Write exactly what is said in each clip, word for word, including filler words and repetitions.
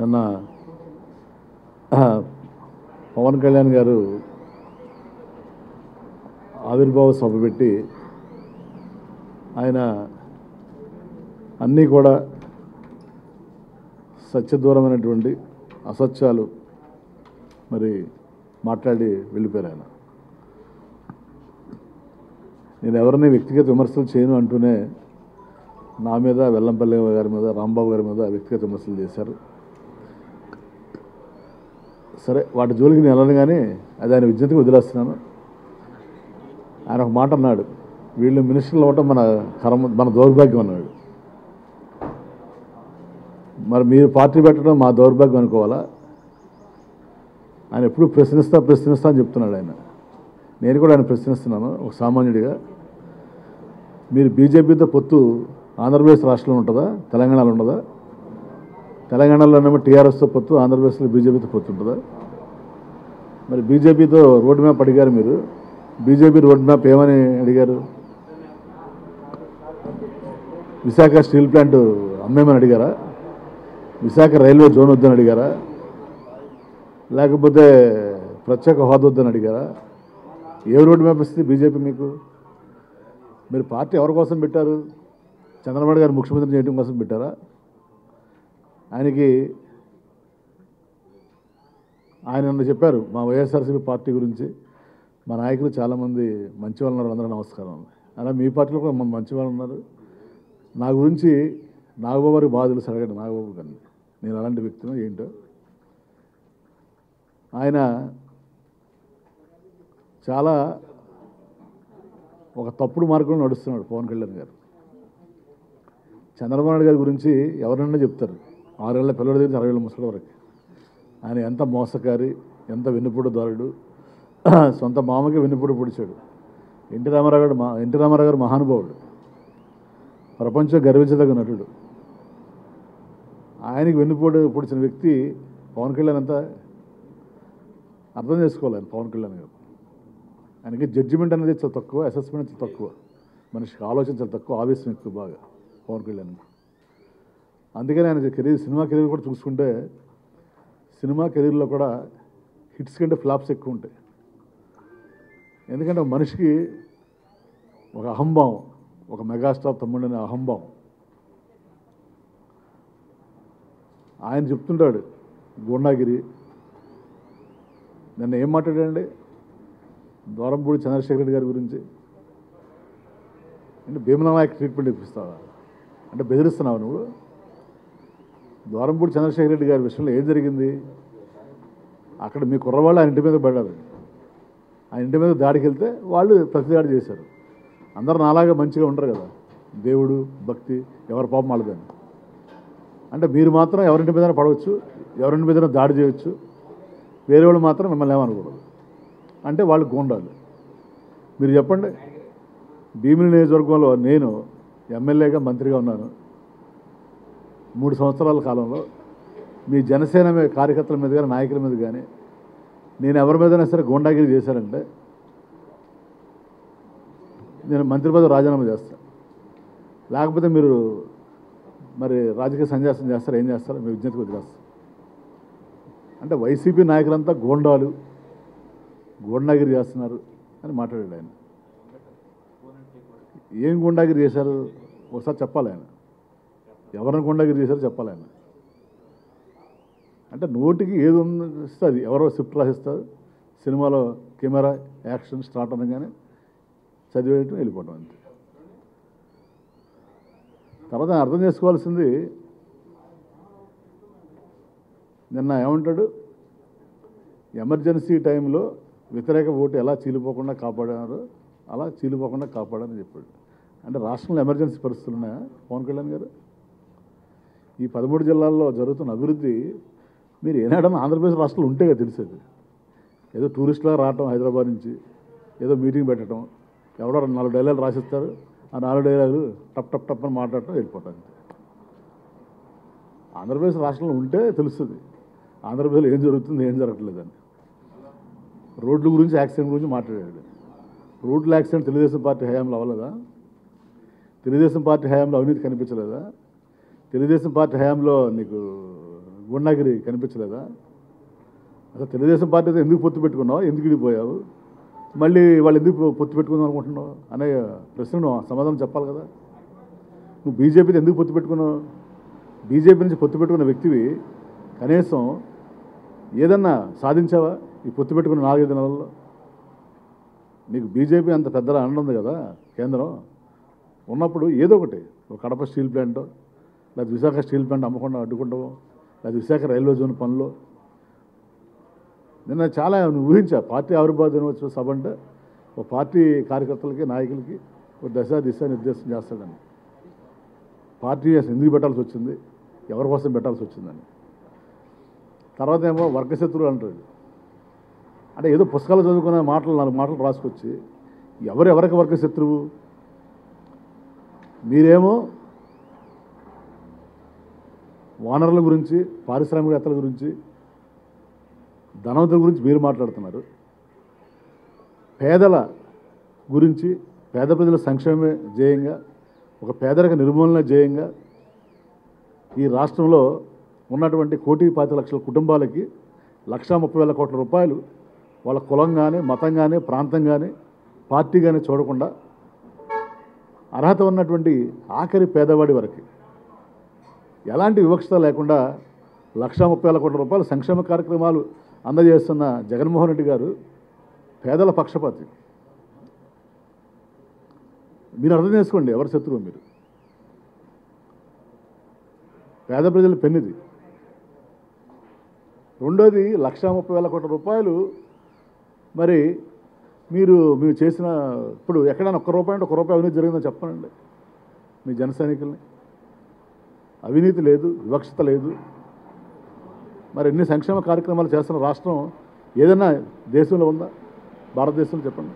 నిన్న పవన్ కళ్యాణ్ గారు ఆవిర్భావ సభ పెట్టి ఆయన అన్నీ కూడా సత్యదూరమైనటువంటి అసత్యాలు మరి మాట్లాడి వెళ్ళిపోయారు. ఆయన నేను ఎవరిని వ్యక్తిగత విమర్శలు చేయను అంటూనే నా మీద, వెల్లంపల్లి గారి మీద, రాంబాబు గారి మీద వ్యక్తిగత విమర్శలు చేశారు. సరే, వాటి జోలికి నేను వెళ్ళను, కానీ అది ఆయన విజ్ఞతకి వదిలేస్తున్నాను. ఆయన ఒక మాట అన్నాడు, వీళ్ళు మినిస్టర్లు అవ్వటం మన కర్మ, మన దౌర్భాగ్యం అన్నాడు. మరి మీరు పార్టీ పెట్టడం మా దౌర్భాగ్యం అనుకోవాలా? ఆయన ఎప్పుడు ప్రశ్నిస్తా ప్రశ్నిస్తా అని చెప్తున్నాడు ఆయన. నేను కూడా ఆయన ప్రశ్నిస్తున్నాను ఒక సామాన్యుడిగా. మీరు బీజేపీతో పొత్తు ఆంధ్రప్రదేశ్ రాష్ట్రంలో ఉంటుందా, తెలంగాణలో ఉండదా? తెలంగాణలోనేమో టీఆర్ఎస్తో పొత్తు, ఆంధ్రప్రదేశ్లో బీజేపీతో పొత్తు ఉంటుందా? మరి బీజేపీతో రోడ్ మ్యాప్ అడిగారు మీరు. బీజేపీ రోడ్ మ్యాప్ ఏమని అడిగారు? విశాఖ స్టీల్ ప్లాంట్ అమ్మేమని అడిగారా? విశాఖ రైల్వే జోన్ వద్దని అడిగారా? లేకపోతే ప్రత్యేక హోదా వద్దని అడిగారా? ఏ రోడ్ మ్యాప్ ఇస్తుంది బీజేపీ మీకు? మీరు పార్టీ ఎవరి కోసం పెట్టారు? చంద్రబాబు గారు ముఖ్యమంత్రి చేయడం కోసం పెట్టారా? ఆయనకి ఆయన నన్ను చెప్పారు మా వైఎస్ఆర్సీపీ పార్టీ గురించి, మా నాయకులు చాలామంది మంచి వాళ్ళు ఉన్నారు, అందరూ నమస్కారం. అలా మీ పార్టీలో కూడా మంచి వాళ్ళు ఉన్నారు. నా గురించి నాగబాబు గారికి బాగా తెలుసు, అడగండి నాగబాబు గారిని, నేను అలాంటి వ్యక్తిని ఏంటో. ఆయన చాలా ఒక తప్పుడు మార్గంలో నడుస్తున్నాడు పవన్ కళ్యాణ్ గారు. చంద్రబాబు నాయుడు గారి గురించి ఎవరన్నా చెప్తారు, ఆరేళ్ల పిల్లడి దగ్గర అరవై ఏళ్ళ ముసలి వరకు. ఆయన ఎంత మోసకారి, ఎంత వెన్నుపూడుదారుడు, సొంత మామకి వెన్నుపూడు పొడిచాడు. ఎన్టీ రామారావు గారు మా ఎన్టీ రామారావు గారు మహానుభావుడు, ప్రపంచం గర్వించదగ్గ నటుడు. ఆయనకి వెన్నుపోటు పొడిచిన వ్యక్తి పవన్ కళ్యాణ్ అంతా అర్థం చేసుకోవాలి. ఆయన పవన్ కళ్యాణ్ గారు, ఆయనకి జడ్జిమెంట్ అనేది చాలా తక్కువ, అసెస్మెంట్ చాలా తక్కువ, మనిషికి ఆలోచన చాలా తక్కువ, ఆవేశం ఎక్కువ బాగా పవన్ కళ్యాణ్. అందుకని ఆయన కెరీర్, సినిమా కెరీర్ కూడా చూసుకుంటే సినిమా కెరీర్లో కూడా హిట్స్ కంటే ఫ్లాప్స్ ఎక్కువ ఉంటాయి. ఎందుకంటే మనిషికి ఒక అహంభావం, ఒక మెగాస్టార్ తమ్ముడు అనే అహంభావం. ఆయన చెప్తుంటాడు గోండాగిరి. నిన్న ఏం మాట్లాడాడండి ద్వారంపూడి చంద్రశేఖర్ రెడ్డి గారి గురించి? అంటే భీమలా నాయక్ ట్రీట్మెంట్ ఇప్పిస్తావా అంటే బెదిరిస్తున్నావు నువ్వు? ద్వారంపూడి చంద్రశేఖర్ రెడ్డి గారి విషయంలో ఏం జరిగింది? అక్కడ మీ కుర్రవాళ్ళు ఆయన ఇంటి మీద పడ్డారు. ఆయన ఇంటి మీద దాడికి వెళ్తే వాళ్ళు ప్రతి దాడి చేశారు. అందరూ నాలాగా మంచిగా ఉంటారు కదా, దేవుడు భక్తి, ఎవరి పాపం వాళ్ళదని. అంటే మీరు మాత్రం ఎవరింటి మీద పడవచ్చు, ఎవరింటి మీద దాడి చేయవచ్చు, వేరే వాళ్ళు మాత్రం మిమ్మల్ని ఏమనకూడదు. అంటే వాళ్ళు గోండాలు. మీరు చెప్పండి, భీమిలి నియోజకవర్గంలో నేను ఎమ్మెల్యేగా మంత్రిగా ఉన్నాను మూడు సంవత్సరాల కాలంలో. మీ జనసేన కార్యకర్తల మీద కానీ నాయకుల మీద కానీ నేను ఎవరి మీదైనా సరే గోండాగిరి చేశానంటే నేను మంత్రి పదవి రాజీనామా చేస్తాను. లేకపోతే మీరు మరి రాజకీయ సన్యాసం చేస్తారు, ఏం చేస్తారు? మీ విజ్ఞతకు వదిలేస్తారు. అంటే వైసీపీ నాయకులంతా గోండాలు, గోండాగిరి చేస్తున్నారు అని మాట్లాడాడు ఆయన. ఏం గోండాగిరి చేశారు ఒకసారి చెప్పాలి ఆయన. ఎవరిని గోండాగిరి చేశారో చెప్పాలి ఆయన. అంటే నోటికి ఏది ఉందిస్తే అది, ఎవరో స్క్రిప్ట్ రాసిస్తారు, సినిమాలో కెమెరా యాక్షన్ స్టార్ట్ అనగానే చదివేయటం, వెళ్ళిపోవడం అంతే. తర్వాత అర్థం చేసుకోవాల్సింది, నిన్న ఏమంటాడు, ఎమర్జెన్సీ టైంలో వ్యతిరేక ఓటు ఎలా చీలిపోకుండా కాపాడారో అలా చీలిపోకుండా కాపాడని చెప్పాడు. అంటే రాష్ట్రంలో ఎమర్జెన్సీ పరిస్థితులు ఉన్నాయా పవన్ కళ్యాణ్ గారు? ఈ పదమూడు జిల్లాల్లో జరుగుతున్న అభివృద్ధి మీరు ఏనాడన్నా ఆంధ్రప్రదేశ్ రాష్ట్రంలో ఉంటే తెలిసేది. ఏదో టూరిస్టులా రావటం హైదరాబాద్ నుంచి, ఏదో మీటింగ్ పెట్టడం, ఎవడో నాలుగు డైలాగులు రాసిస్తారు, ఆ నాలుగు డైలాగులు టప్ టప్ టప్ అని మాట్లాడటం, వెళ్ళిపోతాను. ఆంధ్రప్రదేశ్ రాష్ట్రంలో ఉంటే తెలుస్తుంది ఆంధ్రప్రదేశ్లో ఏం జరుగుతుంది, ఏం జరగట్లేదని. రోడ్ల గురించి, యాక్సిడెంట్ గురించి మాట్లాడాడు. రోడ్ల యాక్సిడెంట్ తెలుగుదేశం పార్టీ హయాంలో అవ్వలేదా? తెలుగుదేశం పార్టీ హయాంలో అవినీతి కనిపించలేదా? తెలుగుదేశం పార్టీ హయాంలో నీకు గుండాగిరి కనిపించలేదా? అసలు తెలుగుదేశం పార్టీతో ఎందుకు పొత్తు పెట్టుకున్నావు, ఎందుకు విడిపోయావు, మళ్ళీ వాళ్ళు ఎందుకు పొత్తు పెట్టుకుందాం అనుకుంటున్నావు అనే ప్రశ్న నువ్వు సమాధానం చెప్పాలి కదా. నువ్వు బీజేపీతో ఎందుకు పొత్తు పెట్టుకున్నావు? బీజేపీ నుంచి పొత్తు పెట్టుకున్న వ్యక్తివి కనీసం ఏదన్నా సాధించావా ఈ పొత్తు పెట్టుకున్న నాలుగైదు నెలల్లో? నీకు బీజేపీ అంత పెద్దలా అంటుంది కదా కేంద్రం ఉన్నప్పుడు, ఏదో ఒకటి ఒక కడప స్టీల్ ప్లాంట్ లేదా విశాఖ స్టీల్ ప్లాంట్ అమ్మకుండా అడ్డుకుంటావు, లేదా విశాఖ రైల్వే జోన్ పనులు. నిన్న చాలా ఊహించా పార్టీ ఆవిర్భావ దినోత్సవ సభ అంటే ఒక పార్టీ కార్యకర్తలకి నాయకులకి ఒక దశ దిశ నిర్దేశం చేస్తాడని. పార్టీ ఎందుకు పెట్టాల్సి వచ్చింది, ఎవరి కోసం పెట్టాల్సి వచ్చిందని. తర్వాత ఏమో వర్గశత్రువు అంటారు. అంటే ఏదో పుస్తకాలు చదువుకునే మాటలు నాలుగు మాటలు రాసుకొచ్చి ఎవరెవరికి వర్గశత్రువు? మీరేమో వానరుల గురించి, పారిశ్రామికవేత్తల గురించి, ధనవంతుల గురించి మీరు మాట్లాడుతున్నారు. పేదల గురించి, పేద ప్రజల సంక్షేమమే ధ్యేయంగా, ఒక పేదరిక నిర్మూలన ధ్యేయంగా ఈ రాష్ట్రంలో ఉన్నటువంటి కోటి పాతి లక్షల కుటుంబాలకి లక్షా ముప్పై వేల కోట్ల రూపాయలు వాళ్ళ కులం కానీ, మతం కానీ, ప్రాంతం కానీ, పార్టీ కానీ చూడకుండా అర్హత ఉన్నటువంటి ఆఖరి పేదవాడి వరకు ఎలాంటి వివక్షత లేకుండా లక్షా ముప్పై వేల కోట్ల రూపాయల సంక్షేమ కార్యక్రమాలు అందజేస్తున్న జగన్మోహన్ రెడ్డి గారు పేదల పక్షపాతి. మీరు అర్థం చేసుకోండి ఎవరి శత్రువు మీరు. పేద ప్రజల పెన్నిది. రెండోది లక్షా ముప్పై వేల కోట్ల రూపాయలు మరి మీరు మీరు చేసిన ఇప్పుడు ఎక్కడైనా ఒక్క రూపాయి అంటే ఒక్క రూపాయి అవినీతి జరిగిందని చెప్పండి మీ జన సైనికుల్ని. అవినీతి లేదు, వివక్షత లేదు. మరి ఎన్ని సంక్షేమ కార్యక్రమాలు చేస్తున్న రాష్ట్రం ఏదైనా దేశంలో ఉందా? భారతదేశంలో చెప్పండి.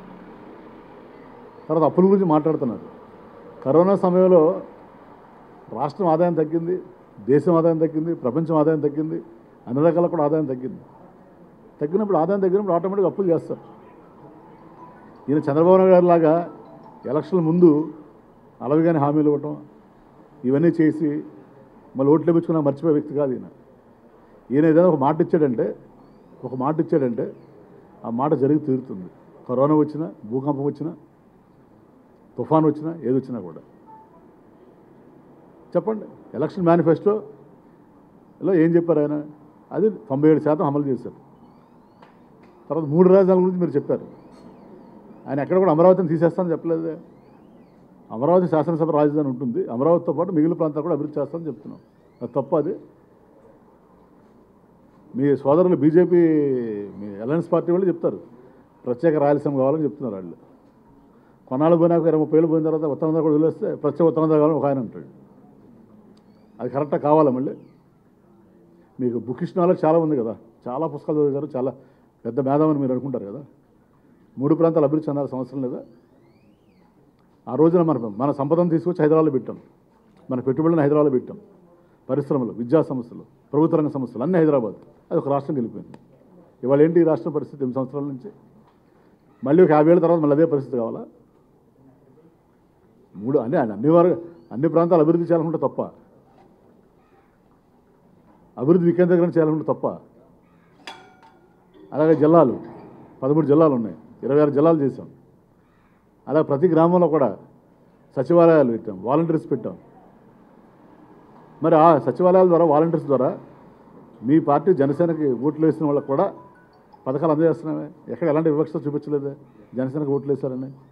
తర్వాత అప్పుల గురించి మాట్లాడుతున్నారు. కరోనా సమయంలో రాష్ట్రం ఆదాయం తగ్గింది, దేశం ఆదాయం తగ్గింది, ప్రపంచం ఆదాయం తగ్గింది, అన్ని రకాల కూడా ఆదాయం తగ్గింది. తగ్గినప్పుడు ఆదాయం తగ్గినప్పుడు ఆటోమేటిక్గా అప్పులు చేస్తారు. ఈయన చంద్రబాబు నాయుడు గారి లాగా ఎలక్షన్ల ముందు అలవిగానే హామీలు ఇవ్వటం ఇవన్నీ చేసి మళ్ళీ ఓట్లు వేయించుకున్నా మర్చిపోయే వ్యక్తి కాదు ఈయన. ఈయన ఏదైనా ఒక మాట ఇచ్చాడంటే ఒక మాట ఇచ్చాడంటే ఆ మాట జరిగి తీరుతుంది. కరోనా వచ్చినా, భూకంపం వచ్చినా, తుఫాన్ వచ్చినా, ఏది వచ్చినా కూడా చెప్పండి. ఎలక్షన్ మేనిఫెస్టోలో ఏం చెప్పారు ఆయన? అది తొంభై ఏడు శాతం అమలు చేశారు. తర్వాత మూడు రాజధానుల గురించి మీరు చెప్పారు. ఆయన ఎక్కడ కూడా అమరావతిని తీసేస్తానని చెప్పలేదే. అమరావతి శాసనసభ రాజధాని ఉంటుంది, అమరావతితో పాటు మిగిలిన ప్రాంతాలు కూడా అభివృద్ధి చేస్తామని చెప్తున్నాం. అది తప్ప అది మీ సోదరులు బీజేపీ మీ అలయన్స్ పార్టీ వాళ్ళు చెప్తారు ప్రత్యేక రాయలసీమ కావాలని చెప్తున్నారు. వాళ్ళు కొన్నాళ్ళు పోయినాక ఇరవై ముప్పై ఏళ్ళు పోయిన తర్వాత ఉత్తరాంధ్ర కూడా వదిలేస్తే ప్రత్యేక ఉత్తరాంధ్ర కావాలని ఒక ఆయన అంటాడు. అది కరెక్ట్గా కావాలా? మళ్ళీ మీకు బుకిష్ నాలెడ్జ్ చాలా ఉంది కదా, చాలా పుస్తకాలు చదివారు, చాలా పెద్ద మేధావని మీరు అనుకుంటారు కదా. మూడు ప్రాంతాలు అభివృద్ధి చెందాల్సిన అవసరం లేదా? ఆ రోజున మన మన సంపదను తీసుకొచ్చి హైదరాబాద్లో పెట్టాం, మన పెట్టుబడులను హైదరాబాద్లో పెట్టాం, పరిశ్రమలు, విద్యా సంస్థలు, ప్రభుత్వ రంగ సంస్థలు అన్నీ హైదరాబాద్. అది ఒక రాష్ట్రం వెళ్ళిపోయింది. ఇవాళ ఏంటి ఈ రాష్ట్రం పరిస్థితి? ఎనిమిది సంవత్సరాల నుంచి మళ్ళీ ఒక యాభై ఏళ్ళ తర్వాత మళ్ళీ అదే పరిస్థితి కావాలా? మూడు అన్ని అన్ని వారు అన్ని ప్రాంతాలు అభివృద్ధి చేయాలనుకుంటే తప్ప, అభివృద్ధి వికేంద్రీకరణ చేయాలనుకుంటే తప్ప. అలాగే జిల్లాలు పదమూడు జిల్లాలు ఉన్నాయి, ఇరవై ఆరు జిల్లాలు చేసాం. అలాగే ప్రతి గ్రామంలో కూడా సచివాలయాలు పెట్టాం, వాలంటీర్స్ పెట్టాం. మరి ఆ సచివాలయాల ద్వారా, వాలంటీర్స్ ద్వారా మీ పార్టీ జనసేనకి ఓట్లు వేసిన వాళ్ళకు కూడా పథకాలు అందజేస్తున్నామే. ఎక్కడ ఎలాంటి వివక్షత చూపించలేదే జనసేనకు ఓట్లు వేశారని.